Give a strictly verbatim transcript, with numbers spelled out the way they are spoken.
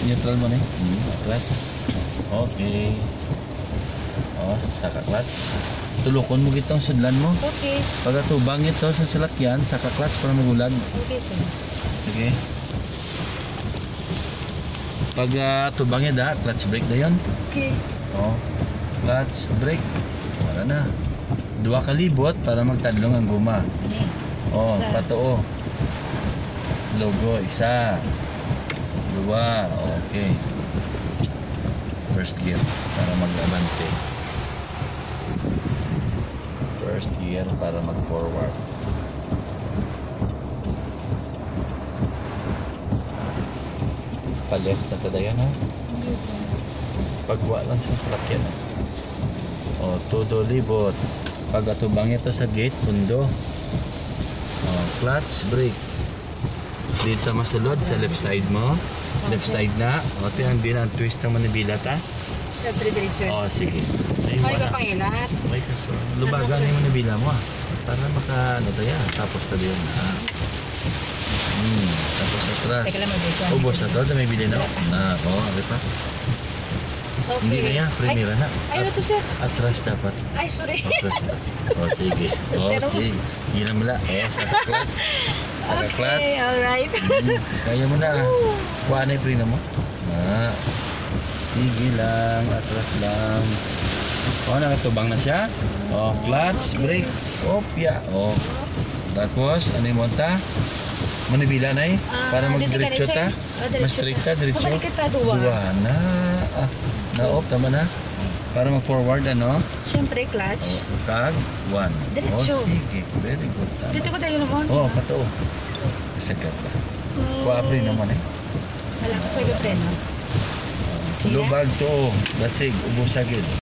neutral mo na eh. Hmm, clutch. Okay. Oh, saka clutch. Tulukon mo gitong sudlan mo. Okay. Pag atubang ito sa salakyan, saka clutch para magulag. Okay, sir. Sige. Pag uh, tubangnya da, clutch brake da yun. Okay. Oh, clutch brake. Wala na. Dua kalibot para magtadlong ang guma. Oh, Isa. patoo. Logo, isa. Dua, okay. First gear para mag-abante. First gear para mag-forward. Pa-left na tada yan, ha? Okay, sir. Pagwa lang sa salakyan. O, todo libot. Pag atubang ito sa gate, pundo. O, clutch, brake. Dito masulod sa left side mo. Left side na. O, ito yung din ang twist ng manibila ta. Sa three sir. O, sige. Ay, Ay, wala. kapangilat. May kaso. Lubagan yung manibila mo, ah. Para maka, ano tayo, tapos tayo yun. Ah. Hmm, tapos atras. Teka lang, mag-break. Ubos na to, ito may bili na. Ah, oo, oh, pa. Okay. Hindi na yan, primera na. Ay, ano to, sir? Atras dapat. Ay, sorry. Atras na. O, sige. O, Pero- sige. Sige na mula. O, saka clutch. Saka clutch. Okay, alright. Hmm, kaya mo na. Kuha na yung prina mo. Ah. Sige lang. Atras lang. O, nakatubang na siya. O, clutch, brake. Opya. O. Tapos, ano yung monta? Manibila na eh. Ah, Para dito ka mag-diretso na, sir. ta. Ah, diretso Mas straight ta. ta, diretso. Pabalik kita, duwa. Duwa na. Ah, na-off, tama na. Para mag-forward, ano? Siyempre, clutch. O, tag, one. Diretso. O, sige. Very good. Tama. Dito ko tayo naman. Oo, oh, pato. Sagat ba? Kuapri naman eh. Wala ko sa preno. Lubag to. Basig. Ubusagid.